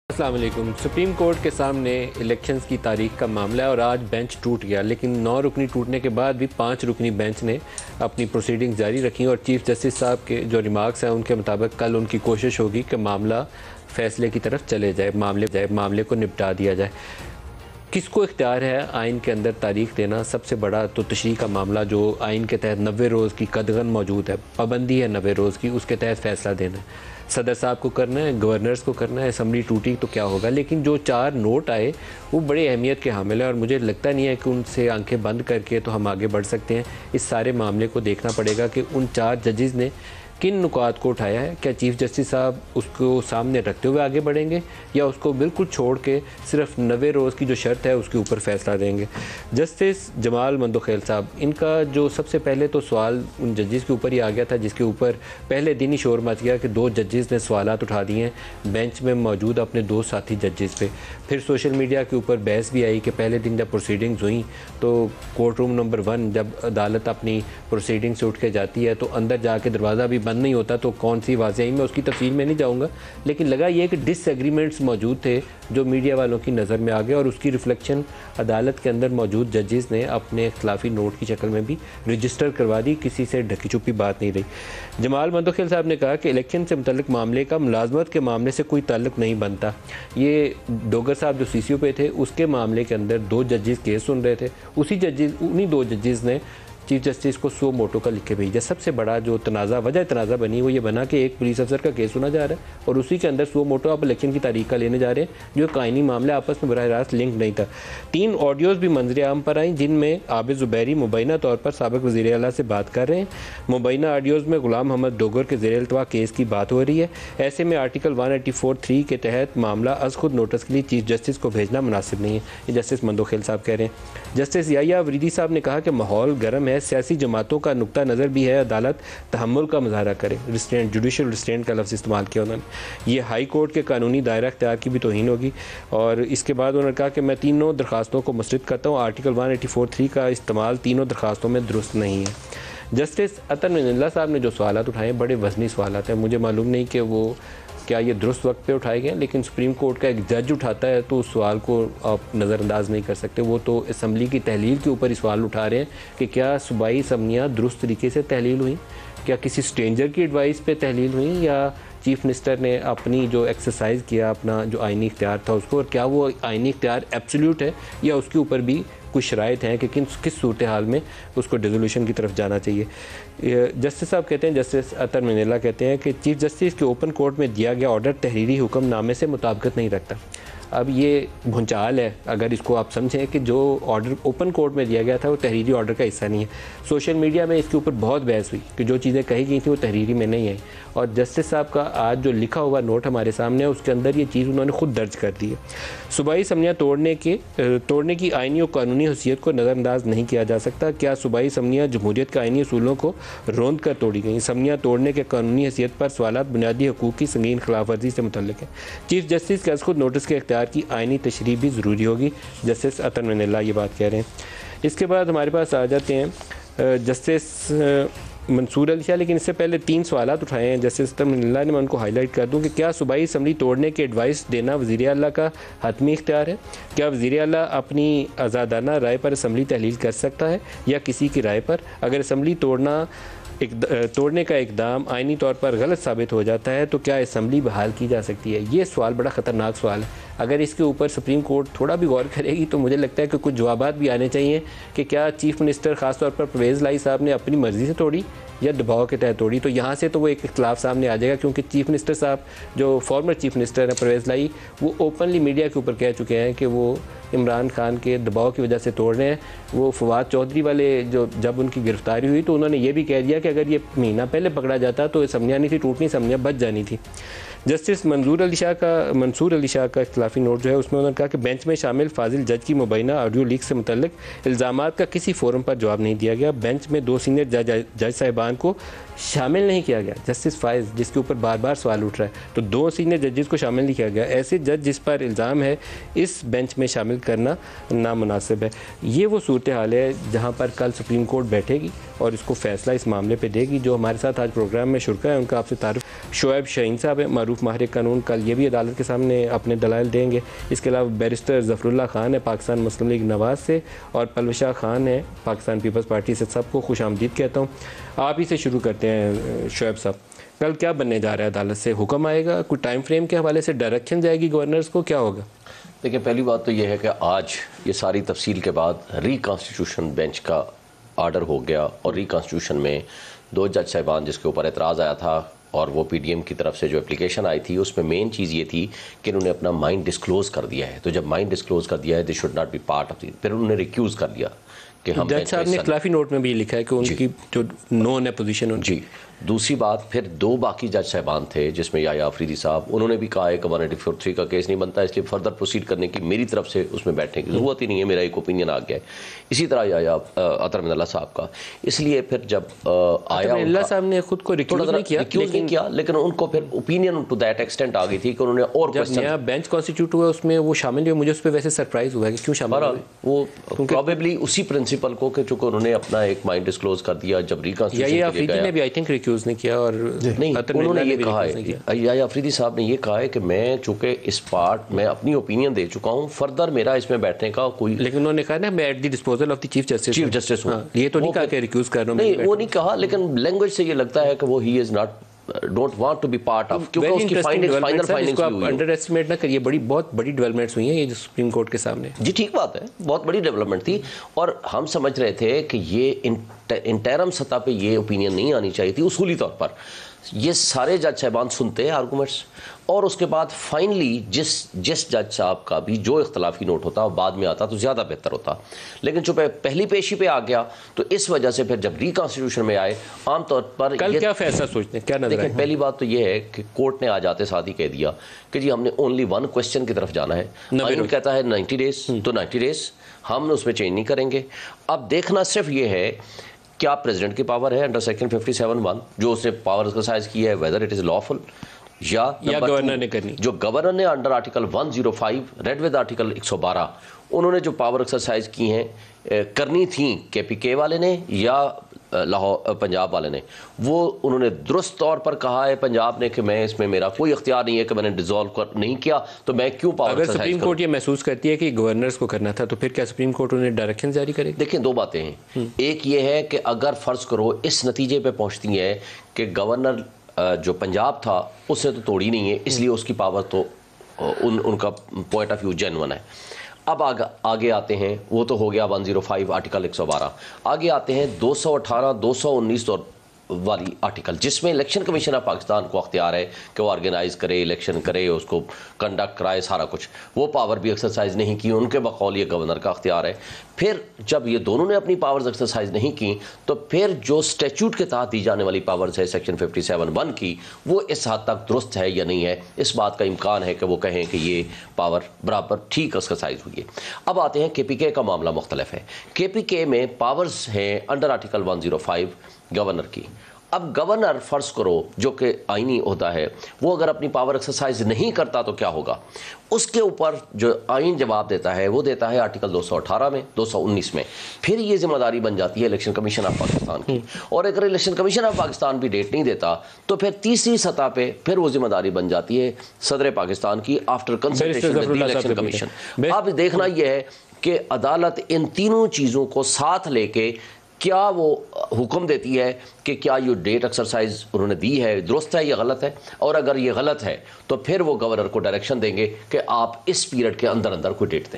अस्सलाम वालेकुम। Supreme court के सामने इलेक्शंस की तारीख का मामला है और आज बेंच टूट गया, लेकिन 9 रुकनी टूटने के बाद भी 5 रुकनी बेंच ने अपनी प्रोसीडिंग जारी रखी और चीफ जस्टिस साहब के जो रिमार्क्स हैं उनके मुताबिक कल उनकी कोशिश होगी कि मामला फैसले की तरफ चले जाए, मामले को निपटा दिया जाए। किसको इख्तियार है आइन के अंदर तारीख देना? सबसे बड़ा तो तशरीह का मामला जो आइन के तहत 90 रोज़ की कदगन मौजूद है, पाबंदी है 90 रोज़ की, उसके तहत फ़ैसला देना है। सदर साहब को करना है, गवर्नर्स को करना है, असम्बली टूटी तो क्या होगा। लेकिन जो 4 नोट आए वो बड़ी अहमियत के हामिल है और मुझे लगता नहीं है कि उनसे आंखें बंद करके तो हम आगे बढ़ सकते हैं। इस सारे मामले को देखना पड़ेगा कि उन 4 जजेज़ ने किन नुकात को उठाया है। क्या चीफ जस्टिस साहब उसको सामने रखते हुए आगे बढ़ेंगे या उसको बिल्कुल छोड़ के सिर्फ 90 रोज़ की जो शर्त है उसके ऊपर फ़ैसला देंगे। जस्टिस जमाल मंदोखेल साहब, इनका जो सबसे पहले तो सवाल उन जजेस के ऊपर ही आ गया था जिसके ऊपर पहले दिन ही शोर मच गया कि 2 जजेस ने सवालात उठा दिए हैं बेंच में मौजूद अपने 2 साथी जजेस पे। फिर सोशल मीडिया के ऊपर बहस भी आई कि पहले दिन जब प्रोसीडिंग्स हुई तो कोर्ट रूम नंबर 1 जब अदालत अपनी प्रोसीडिंग से उठ के जाती है तो अंदर जाके दरवाज़ा भी बंद नहीं होता, तो कौन सी वाज़ेही मैं उसकी तफसील में नहीं जाऊंगा, लेकिन लगा ये कि डिसएग्रीमेंट्स मौजूद थे जो मीडिया वालों की नज़र में आ गए और उसकी रिफ्लेक्शन अदालत के अंदर मौजूद जजेस ने अपने इख्तलाफी नोट की शक्ल में भी रजिस्टर करवा दी। किसी से ढकी छुपी बात नहीं रही। जमाल मंदोखेल साहब ने कहा कि इलेक्शन से मुतल्लिक मामले का मुलाजमत के मामले से कोई ताल्लुक नहीं बनता। ये डोगर साहब जो CCO पे थे उसके मामले के अंदर 2 जजेस केस सुन रहे थे, उन्हीं 2 जजेस ने चीफ जस्टिस को सो मोटो का लिख के भेजा। सबसे बड़ा जो वजह तनाज़ा बनी वो ये बना कि एक पुलिस अफसर का केस सुना जा रहा है और उसी के अंदर सो मोटो आप इलेक्शन की तारीख का लेने जा रहे हैं जो कायनी मामला आपस में बराह रास्त लिंक नहीं था। 3 ऑडियोज़ भी मंजर आम पर आई जिनमें आबिद ज़ुबैरी मुबैना तौर पर साबिक़ वज़ीर आला से बात कर रहे हैं। मुबैना ऑडियोज़ में गुलाम मोहम्मद डोगर के ज़ेर इल्तवा केस की बात हो रही है। ऐसे में आर्टिकल 184(3) के तहत मामला अज खुद नोटिस के लिए चीफ जस्टिस को भेजना मुनासिब नहीं है। ये जस्टिस मंदोखेल साहब कह रहे हैं। जस्टिस याहिया अफरीदी साहब ने कहा कि माहौल गर्म है, सियासी जमातों का नुक्ता नज़र भी है, अदालत तहम्मुल का मुजाहरा करे। रिस्ट्रेंट, जुडिशल रिस्ट्रेंट का लफ्ज़ इस्तेमाल किया उन्होंने। ये हाई कोर्ट के कानूनी दायरा अख्तियार की भी तौहीन होगी। और इसके बाद उन्होंने कहा कि मैं तीनों दरखास्तों को मुस्तरद करता हूँ, आर्टिकल 184(3) का इस्तेमाल तीनों दरखास्तों में दुरुस्त नहीं है। जस्टिस अतर मिनल्ला साहब ने जो सवालात उठाए बड़े वजनी सवालात हैं। मुझे मालूम नहीं कि वो क्या ये दुरुस्त वक्त पे उठाए गए, लेकिन सुप्रीम कोर्ट का एक जज उठाता है तो उस सवाल को आप नज़रअंदाज नहीं कर सकते। वो तो असम्बली की तहलील के ऊपर ही सवाल उठा रहे हैं कि क्या सूबाई असम्बलियाँ दुरुस्त तरीके से तहलील हुई, क्या किसी स्ट्रेंजर की एडवाइस पे तहलील हुई या चीफ मिनिस्टर ने अपनी जो एक्सरसाइज किया अपना जो आइनी इख्तियार था उसको, और क्या वो आइनी इख्तियार एब्सोल्यूट है या उसके ऊपर भी कुछ शराइत हैं कि किस सूरत हाल में उसको डिसोल्यूशन की तरफ जाना चाहिए। जस्टिस साहब कहते हैं, जस्टिस अतर मिनल्ला कहते हैं कि चीफ जस्टिस के ओपन कोर्ट में दिया गया ऑर्डर तहरीरी हुक्मनामे से मुताबिकत नहीं रखता। अब ये भूचाल है अगर इसको आप समझें कि जो ऑर्डर ओपन कोर्ट में दिया गया था वो तहरीरी ऑर्डर का हिस्सा नहीं है। सोशल मीडिया में इसके ऊपर बहुत बहस हुई कि जो चीज़ें कही गई थी वो तहरीरी में नहीं आई, और जस्टिस साहब का आज जो लिखा हुआ नोट हमारे सामने है उसके अंदर ये चीज़ उन्होंने खुद दर्ज कर दी है। सूबाई असम्बलियाँ तोड़ने की आइनी और कानूनी हैसियत को नज़रअंदाज नहीं किया जा सकता। क्या सूबाई असम्बलियाँ जमहूरियत के आइनी असूलों को रौंद कर तोड़ी गई? असम्बलियाँ तोड़ने के कानूनी हैसियत पर सवालात बुनियादी हकूक़ की संगीन खिलाफ वर्जी से मुतल्लिक है। चीफ जस्टिस के खुद नोटिस के इख्तियार की आइनी तशरीह भी ज़रूरी होगी, जस्टिस अतर मिनल्ला ये बात कह रहे हैं। इसके बाद हमारे पास आ जाते हैं जस्टिस मंसूर अली शाह, लेकिन इससे पहले 3 सवालात उठाए हैं जस्टिस अतर मिनल्ला ने। मैं उनको हाईलाइट कर दूं कि क्या सूबाई असम्बली तोड़ने के एडवाइस देना वज़ीर आला का हतमी इख्तियार है? क्या वज़ीर आला अपनी आज़ादाना राय पर असम्बली तहलील कर सकता है या किसी की राय पर? अगर असम्बली तोड़ने का इकदाम आइनी तौर पर गलत साबित हो जाता है तो क्या असम्बली बहाल की जा सकती है? ये सवाल बड़ा ख़तरनाक सवाल है। अगर इसके ऊपर सुप्रीम कोर्ट थोड़ा भी गौर करेगी तो मुझे लगता है कि कुछ जवाबात भी आने चाहिए कि क्या चीफ मिनिस्टर ख़ास तौर पर परवेज़ लाई साहब ने अपनी मर्ज़ी से तोड़ी या दबाव के तहत तोड़ी। तो यहाँ से तो वो एक इख्तलाफ सामने आ जाएगा, क्योंकि चीफ मिनिस्टर साहब जो फॉर्मर चीफ मिनिस्टर हैं परवेज़ लाई, वो ओपनली मीडिया के ऊपर कह चुके हैं कि वो इमरान खान के दबाव की वजह से तोड़ रहे हैं। वो फवाद चौधरी वाले जो जब उनकी गिरफ्तारी हुई तो उन्होंने ये भी कह दिया कि अगर ये महीना पहले पकड़ा जाता तो असम्बलियाँ नहीं थी टूटनी, असम्बलियाँ बच जानी थी। जस्टिस मंसूर अली शाह का इख्तलाफी नोट जो है उसमें उन्होंने कहा कि बेंच में शामिल फाजिल जज की मुबैना ऑडियो लीक से मुतल्लिक इल्ज़ामात का किसी फोरम पर जवाब नहीं दिया गया। बेंच में 2 सीनियर जज साहिबान को शामिल नहीं किया गया। जस्टिस फाइज जिसके ऊपर बार बार सवाल उठ रहा है, तो 2 सीनियर जजेस को शामिल नहीं किया गया। ऐसे जज जिस पर इल्ज़ाम है इस बेंच में शामिल करना नामुनासिब है। ये वो सूरत हाल है जहाँ पर कल सुप्रीम कोर्ट बैठेगी और इसको फैसला इस मामले पे देगी। जो हमारे साथ आज प्रोग्राम में शुरका है उनका आपसे तारुफ शोएब शाहीन साहब है, मारूफ माहिर कानून। कल ये भी अदालत के सामने अपने दलाइल देंगे। इसके अलावा बैरिस्टर ज़फ़रुल्लाह खान है पाकिस्तान मुस्लिम लीग नवाज़ से, और पलवशा खान है पाकिस्तान पीपल्स पार्टी से। सबको खुश आमदीद कहता हूँ। आप ही से शुरू करते हैं शोएब साहब, कल क्या बनने जा रहा है? अदालत से हुक्म आएगा? कोई टाइम फ्रेम के हवाले से डायरेक्शन जाएगी गवर्नर्स को? क्या होगा? देखिए, पहली बात तो यह है कि आज ये सारी तफसील के बाद रिकॉन्स्टिट्यूशन बेंच का आर्डर हो गया, और रिकॉन्स्टिट्यूशन में 2 जज साहिबान जिसके ऊपर एतराज़ आया था और वो पीडीएम की तरफ से जो एप्लीकेशन आई थी उसमें मेन चीज़ ये थी कि इन्होंने अपना माइंड डिस्क्लोज़ कर दिया है। तो जब माइंड डिस्क्लोज़ कर दिया है, they should not be part of the, फिर उन्होंने रिक्यूज़ कर दिया कि हम जज साहब ने खिलाफी नोट में भी लिखा है कि उनकी जो नॉन है पोजीशन। जी, दूसरी बात, फिर 2 बाकी जज साहबान थे जिसमें याया अफरीदी साहब, उन्होंने भी कहा है कि 184 का केस नहीं बनता, इसलिए फर्दर प्रोसीड करने की मेरी तरफ से उसमें बैठने की ज़रूरत ही नहीं है, मेरा एक ओपिनियन आ गया है। इसी तरह याया अतर मिनल्ला साहब का, इसलिए फिर जब आया साहब ने खुद को रिक्यूज नहीं किया, लेकिन उनको फिर ओपिनियन टू दैट एक्सटेंट आ गई थी कि उन्होंने और क्वेश्चन बेंच कॉन्स्टिट्यूट हुआ उसमें वो शामिल हुए। मुझे उस पर वैसे सरप्राइज हुआ कि क्यों शामिल हुए। वो प्रोबेबली उसी प्रिंसिपल को कि चूंकि उन्होंने अपना एक माइंड डिस्क्लोज कर दिया जब रिकॉन्स्टिट्यूशन ने भी आई थिंक रिक्यूज नहीं किया, और नहीं, उन्होंने ये कहा है, याया अफरीदी साहब ने ये कहा है कि मैं चूंकि इस पार्ट में अपनी ओपिनियन दे चुका हूं, फर्दर मेरा इसमें बैठने का कोई, लेकिन उन्होंने कहा ना मैं at the disposal of the chief justice हूं। ये तो नहीं कहा कि रिक्यूज कर रहा हूं, नहीं वो नहीं कहा, लेकिन लैंग्वेज से ये लगता है कि वो ही is not don't want to be part of, क्योंकि उसकी फाइनल फाइंडिंग्स आप अंडर एस्टिमेट ना करिए। बहुत बड़ी डेवलपमेंट्स हुई हैं ये सुप्रीम कोर्ट के सामने। जी ठीक बात है, बहुत बड़ी डेवलपमेंट थी, और हम समझ रहे थे कि ये इंटरम सतह पे ये ओपिनियन नहीं आनी चाहिए थी। उसूली तौर पर ये सारे जज साहबान सुनते हैं आर्गूमेंट्स, और उसके बाद फाइनली जिस जज साहब का भी जो इख्तलाफी नोट होता है बाद में आता तो ज़्यादा बेहतर होता, लेकिन चूंकि पहली पेशी पे आ गया तो इस वजह से फिर जब रिकॉन्स्टिट्यूशन में आए, आमतौर पर कल क्या फैसला सोचते हैं, क्या नजर देखिए, पहली बात तो ये है कि कोर्ट ने आ जाते साथ ही कह दिया कि जी हमने ओनली 1 क्वेश्चन की तरफ जाना है। आइन कहता है 90 डेज, तो 90 डेज हम उसमें चेंज नहीं करेंगे। अब देखना सिर्फ ये है क्या प्रेसिडेंट की पावर है अंडर सेक्शन 57(1) जो उसने पावर एक्सरसाइज की है, वेदर इट इज लॉफुल, या गवर्नर ने करनी, जो गवर्नर ने under article 105 read with article 112 उन्होंने जो पावर एक्सरसाइज की हैं करनी थी केपीके वाले ने या लाहौर पंजाब वाले ने, वो उन्होंने दुरुस्त तौर पर कहा है पंजाब ने कि मैं इसमें मेरा कोई इख्तियार नहीं है कि मैंने डिसॉल्व नहीं किया, तो मैं क्यों पावर अगर सुप्रीम कोर्ट ये महसूस करती है कि गवर्नर्स को करना था तो फिर क्या सुप्रीम कोर्ट उन्हें डायरेक्शन जारी करेगी? देखिए, 2 बातें हैं। एक ये है कि अगर फ़र्ज़ करो इस नतीजे पर पहुँचती है कि गवर्नर जो पंजाब था उसने तो तोड़ी नहीं है, इसलिए उसकी पावर तो उनका पॉइंट ऑफ व्यू जेन्युइन है। अब आगे आते हैं, वो तो हो गया 105 आर्टिकल 112, आगे आते हैं 218 219 और वाली आर्टिकल, जिसमें इलेक्शन कमीशन ऑफ पाकिस्तान को अख्तियार है कि वो ऑर्गेनाइज करे, इलेक्शन करे, उसको कंडक्ट कराए, सारा कुछ। वो पावर भी एक्सरसाइज नहीं की, उनके बकौल ये गवर्नर का अख्तियार है। फिर जब ये दोनों ने अपनी पावर्स एक्सरसाइज नहीं की तो फिर जो स्टैट्यूट के तहत दी जाने वाली पावर्स है सेक्शन 57(1) की, वो इस हद तक दुरुस्त है या नहीं है, इस बात का इम्कान है कि वो कहें कि ये पावर बराबर ठीक एक्सरसाइज हुई है। अब आते हैं केपीके का मामला मुख्तलिफ है। केपीके में पावर्स हैं अंडर आर्टिकल 105 गवर्नर की। अब गवर्नर फ़र्ज़ करो जो कि आइनी ओहदा है, वो अगर अपनी पावर एक्सरसाइज नहीं करता तो क्या होगा, उसके ऊपर जो आइन जवाब देता है वो देता है आर्टिकल 218 में, 219 में। फिर ये जिम्मेदारी बन जाती है इलेक्शन कमीशन ऑफ पाकिस्तान की, और अगर इलेक्शन कमीशन ऑफ पाकिस्तान भी डेट नहीं देता तो फिर तीसरी सतह पे फिर वो जिम्मेदारी बन जाती है सदर पाकिस्तान की after consultation with election commission. अब देखना यह है कि अदालत इन तीनों चीज़ों को साथ लेके क्या वो हुक्म देती है कि क्या ये डेट एक्सरसाइज उन्होंने दी है दुरुस्त है या गलत है, और अगर ये गलत है तो फिर वो गवर्नर को डायरेक्शन देंगे कि आप इस पीरियड के अंदर अंदर कोई डेट दें।